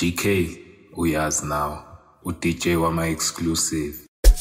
GK, uyazi now, uDJ wama exclusive.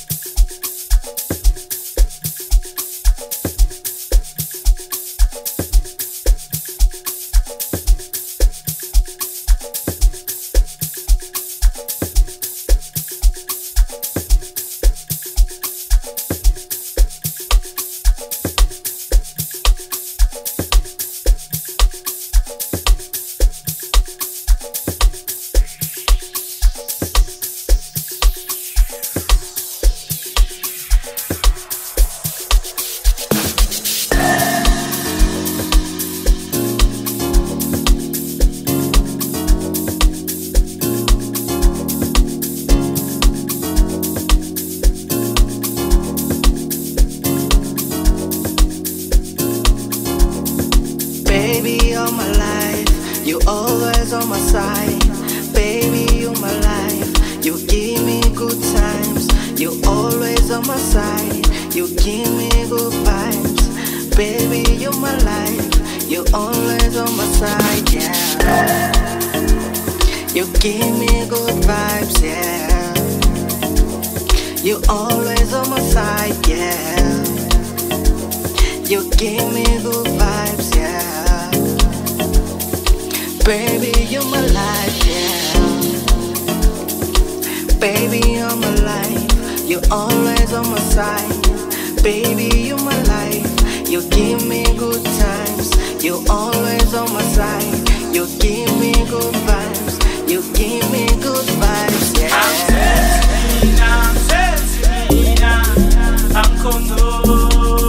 Baby, all my life, you always on my side. Baby, you my life, you give me good times. You always on my side, you give me good vibes. Baby, you my life, you always on my side, yeah. You give me good vibes, yeah. You always on my side, yeah. You give me good vibes, yeah. Baby, you're my life, yeah. Baby, you're my life. You're always on my side. Baby, you're my life. You give me good times. You're always on my side. You give me good vibes. You give me good vibes, yeah. I'm Zan'Ten, I'm K1NG.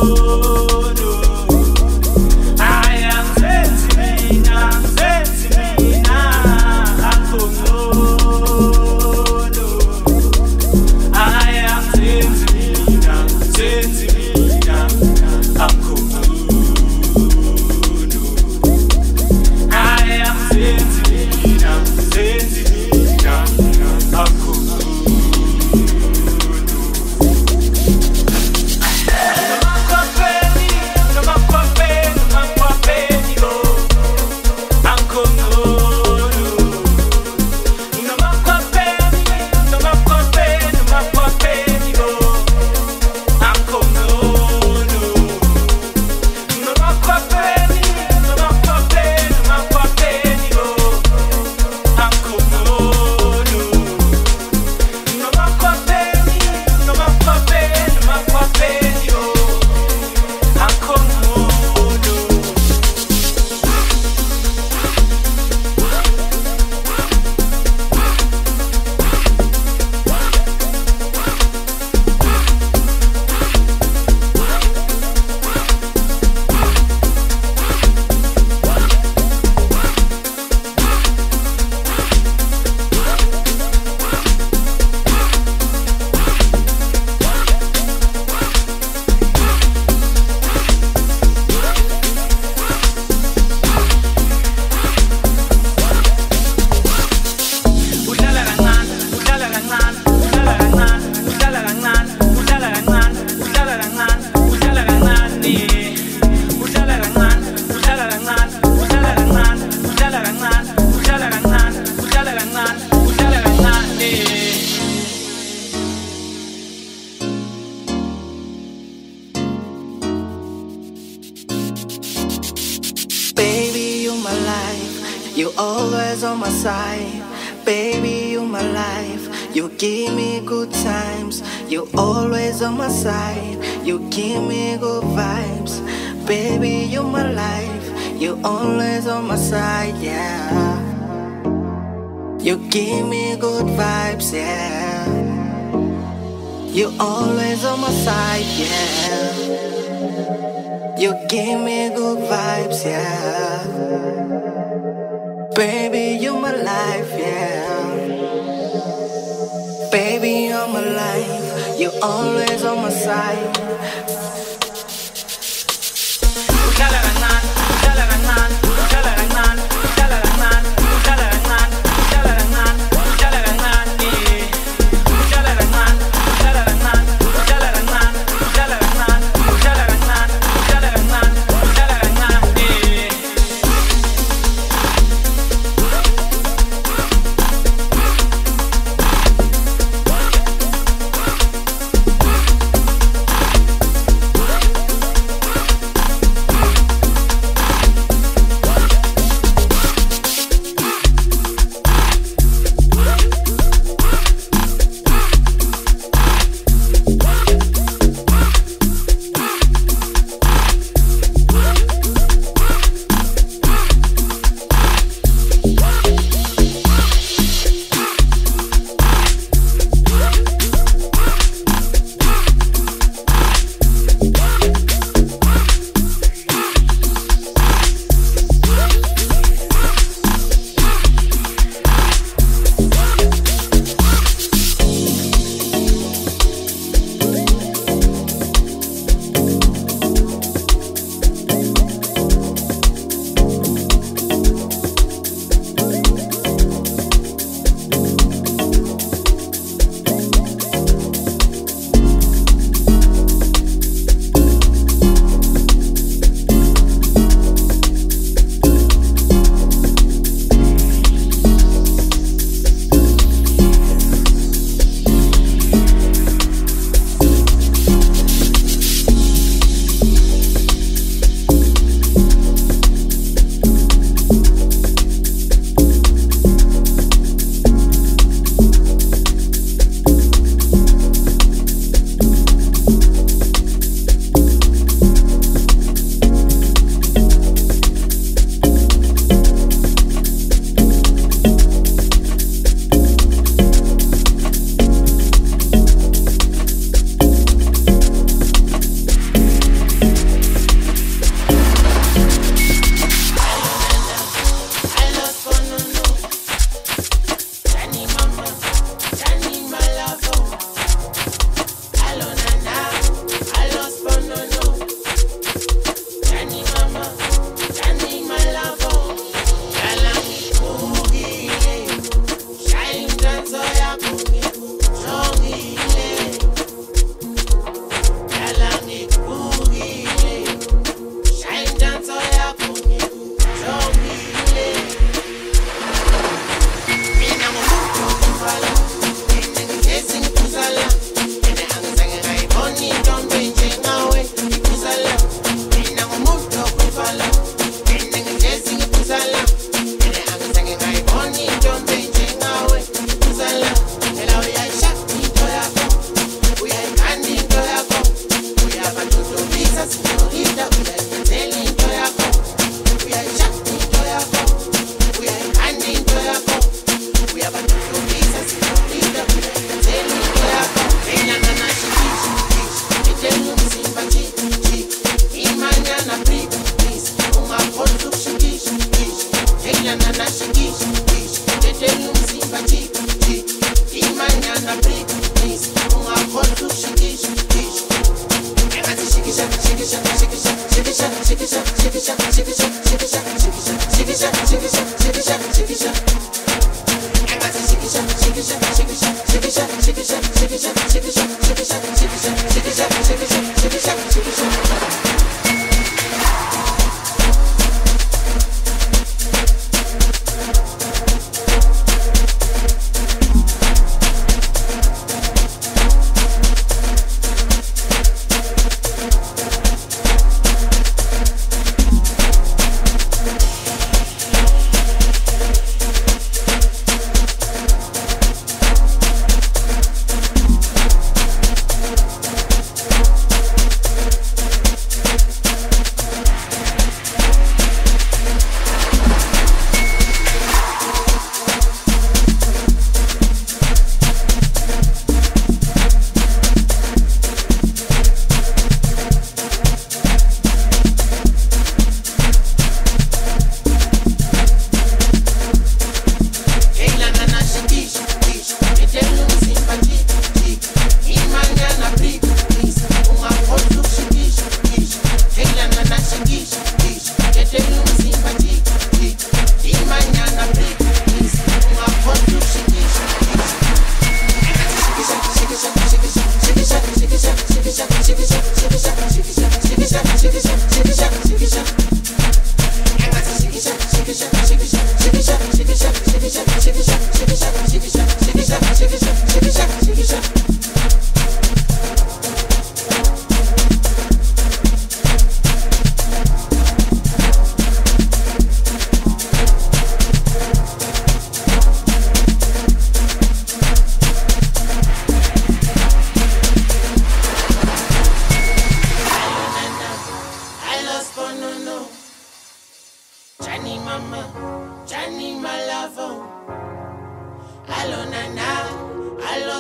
Baby, you my life, you always on my side. Baby, you my life, you give me good times. You always on my side, you give me good vibes. Baby, you my life, you always on my side, yeah. You give me good vibes, yeah. You always on my side, yeah. You give me good vibes, yeah. Baby, you're my life, yeah. Baby, you're my life. You're always on my side.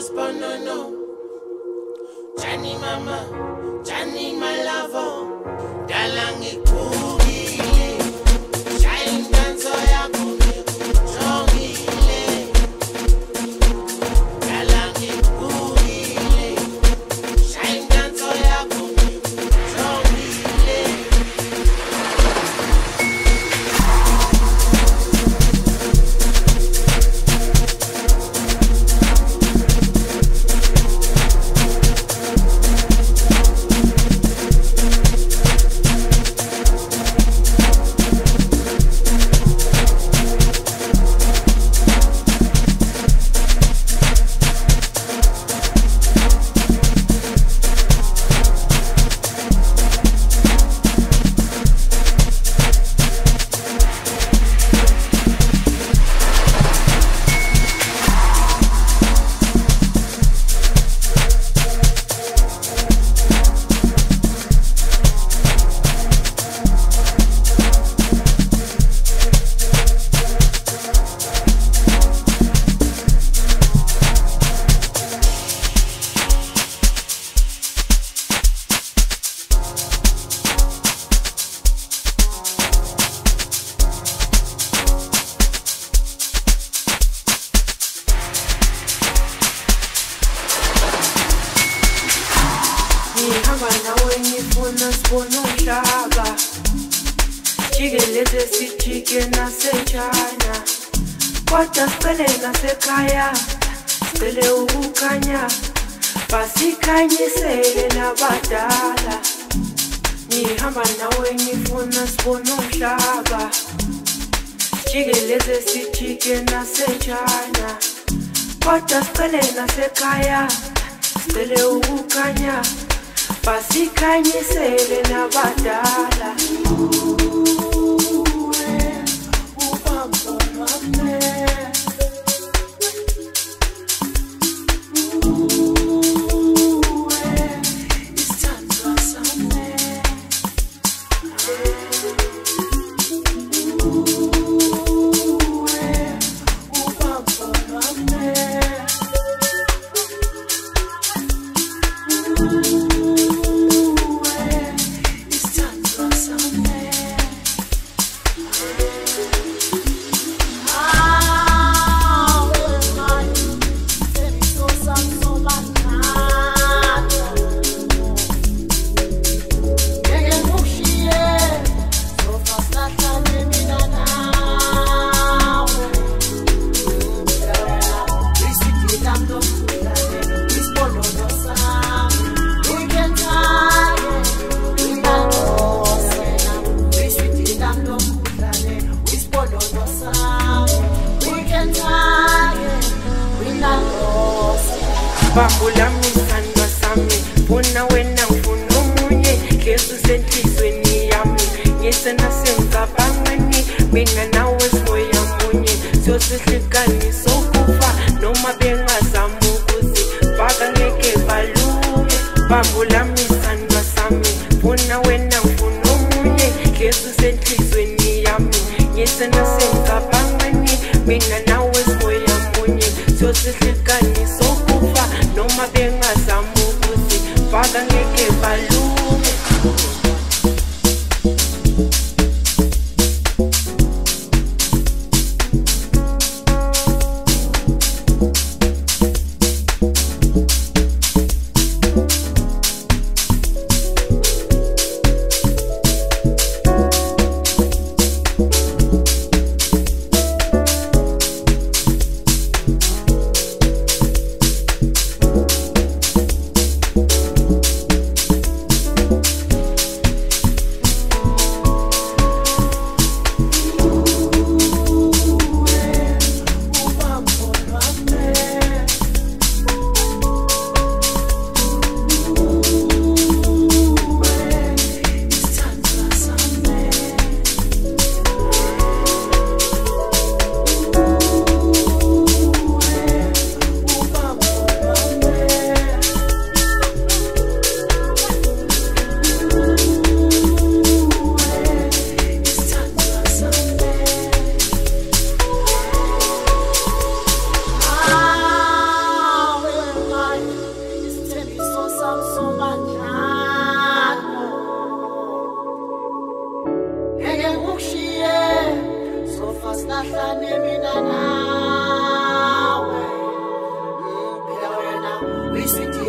sponono. Jani mama, Jani my lover. Dalangi kugile. Shine dance yako jongile. Dalangi kugile. Shine dance yako jongile.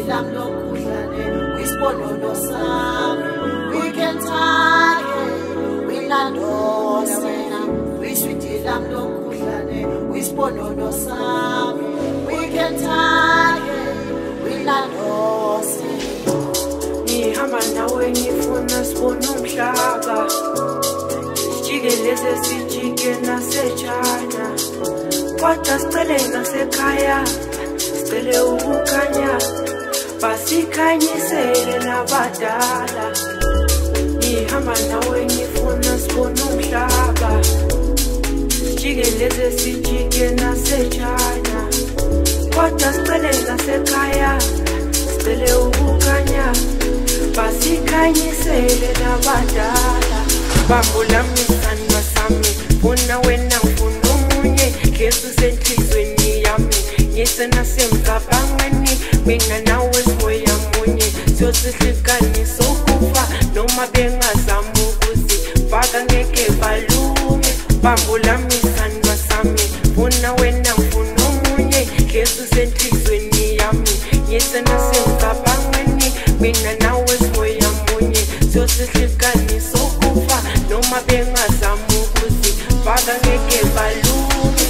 lam lokudlane wisponono sami we can target we landose wiswiti lam lokudlane wisponono sami we can target we landose ngihamba nawe ngifuna sibone umhlaba jikeleze sijike naseChina kodwa sicele nasekhaya sicele ukukhanya basikhanyisele nabadala ngihamba nawe ngifuna sibone umhlaba jikeleze sijike naseChina kodwa sicele nasekhaya sicele ukukhanya basikhanyisele nabadala bambula misana sami funa wena ngifuna omunye Yesu senhlizweni yami ngisenasemcabangweni mina nawe simoya munye siyosihlukanisa ukufa noma bengazama ukusifaka ngeke balume bambula misana sami funa wena ngifuna omunye Yesu senhlizweni yami ngisenasemcabangweni mina nawe simoya munye siyosihlukanisa ukufa noma bengazama ukusifaka ngeke balume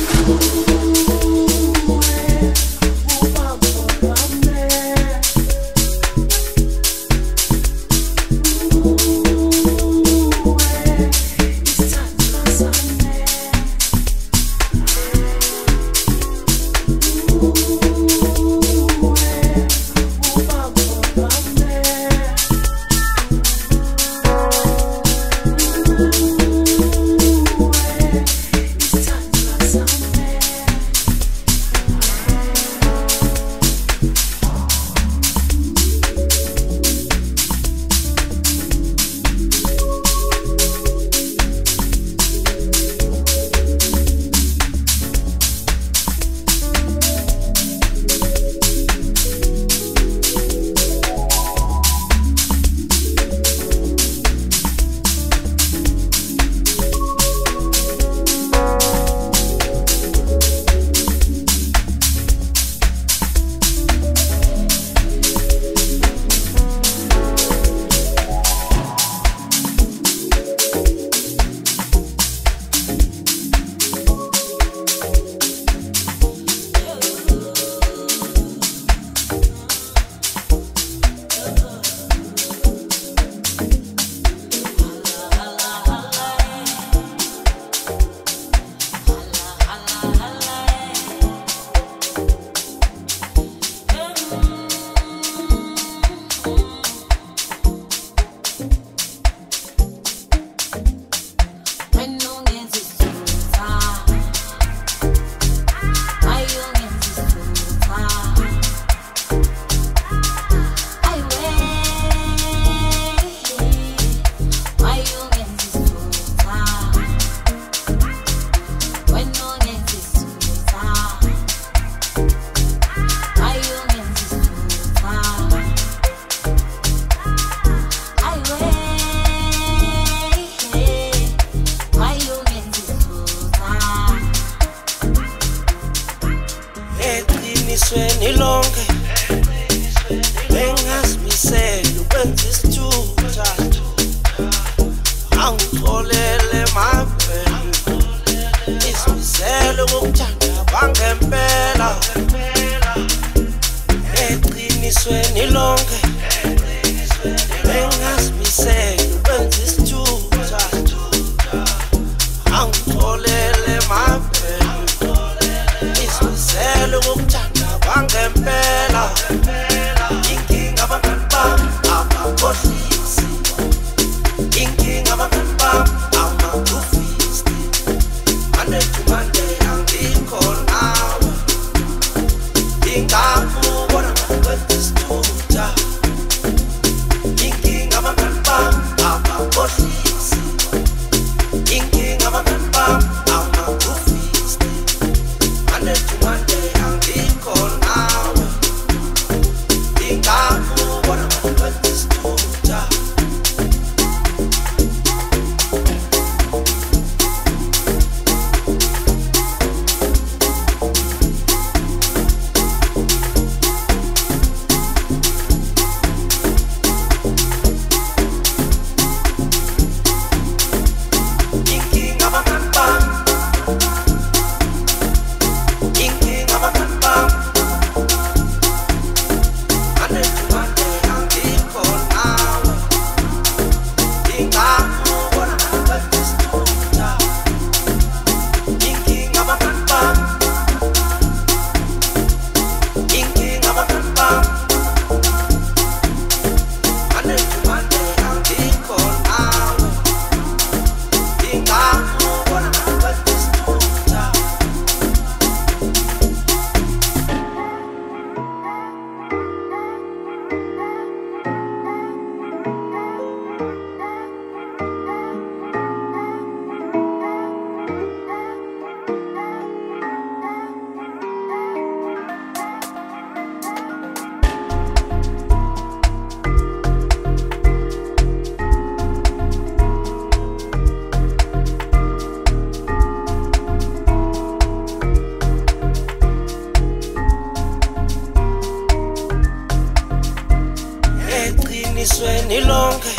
nilonke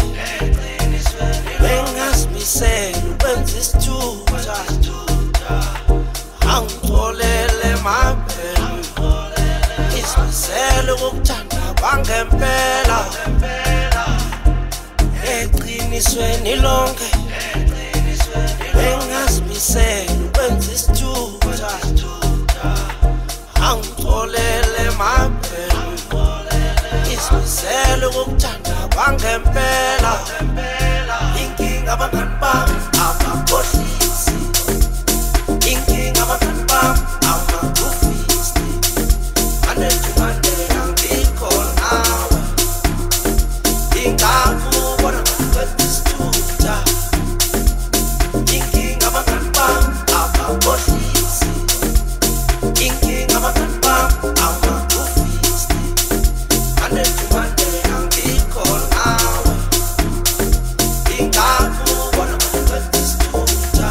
bengazimisela ukwenza isithutha angitholele mabhelu izimisele ukukuthanda kwangempela eqinisweni lonke bengazimisela ukwenza isithutha angitholele mabhelu izimisele ukukuthanda kwangempela inkinga abangani bami abakhohlisi inkinga abangani bami amakufisti anejumane angikho nawe ingakubona ngakwenza isithutha inkinga abangani bami abakhohlisi inkinga abangani bami amakufisti anejumane angikho nawe ingakubona ngakwenza isithutha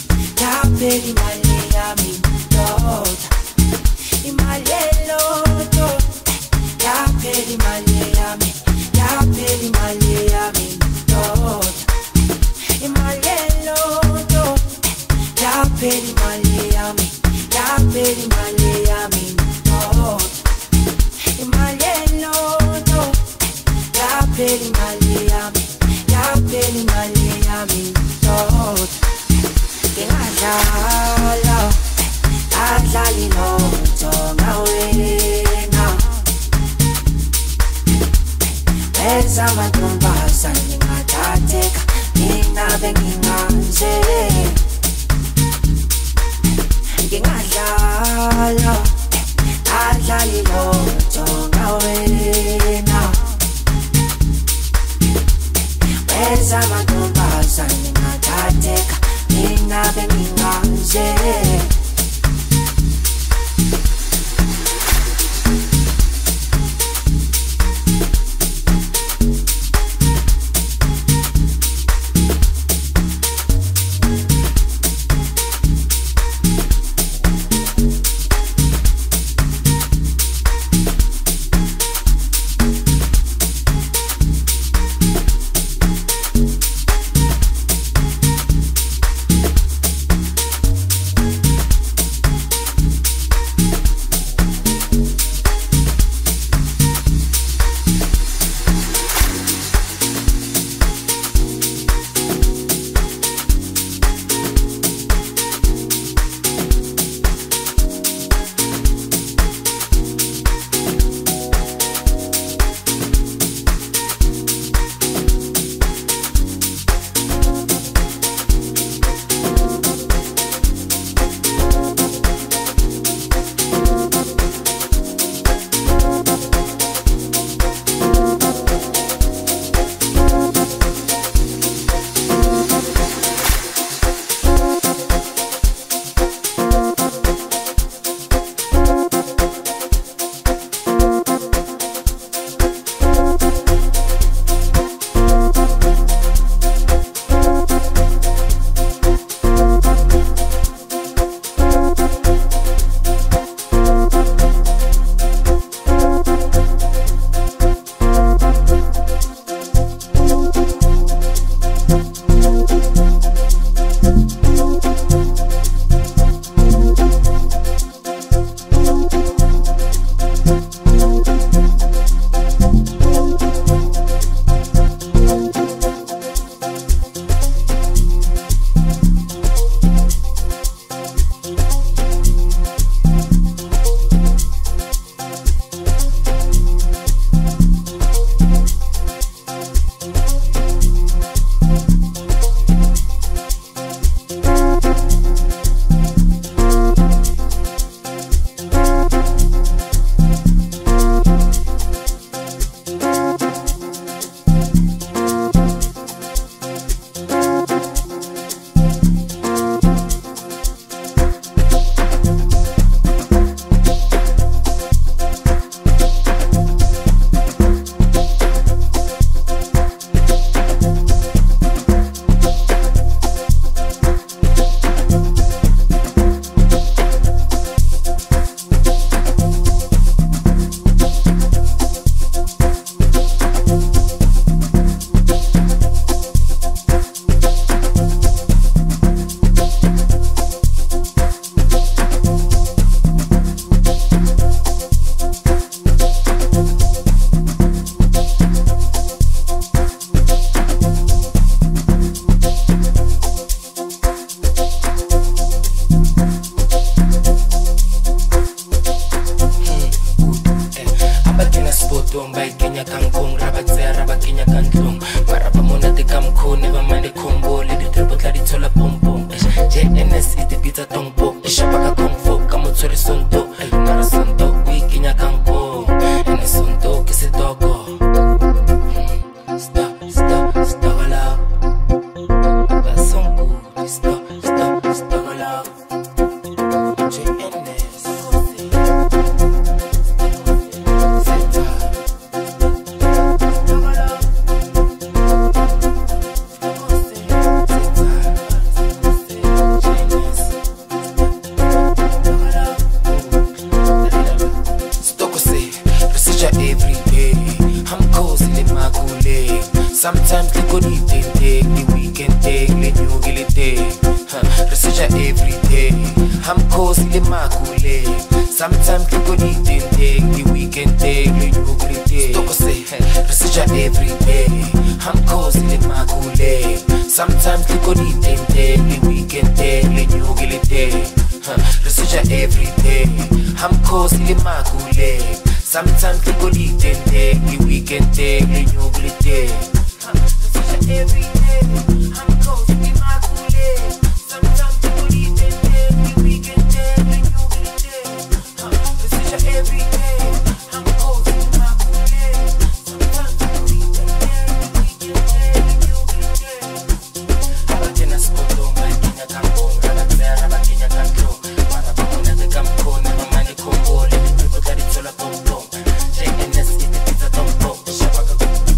Imali eloto yapheli imali yami, yapheli imali yami, no. Imali enono, yapheli imali yami, yapheli imali yami, no. Ngingadlala, adlali lotho ngawena. Benza amantombazane ngingathatheka, ngingabe ngingaze. Ngingadlala, adlali lotho ngawena. Benza amantombazane ngingathatheka, ngingabe ngingaze. Sometimes they could eat take the weekend take, let you get it take. researcher every day. I'm causing the macule. Sometimes you go need the weekend day, the new day. Stop say researcher every day. I'm causing the macule. Sometimes you go need the weekend day, the new day. Researcher every day. I'm causing the macule. Sometimes you go need the weekend day, the new day. Researcher every day. I'm causing the macule. Sometimes you go need the weekend day, the new day. Researcher every day. I'm causing the macule. Sometimes you go need the weekend day, the new day. Abakena spodo, makina kambo, rabatsera, bakina kanto. Para bakuna de kamko, never mani kombole. People got it all up on bom. JNS, it is a tombo. Shabaka.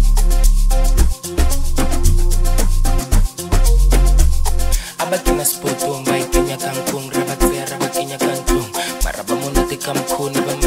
Abakena spodo, makina kamko, rabatsera, bakina kanto. Para bakuna de kamko, never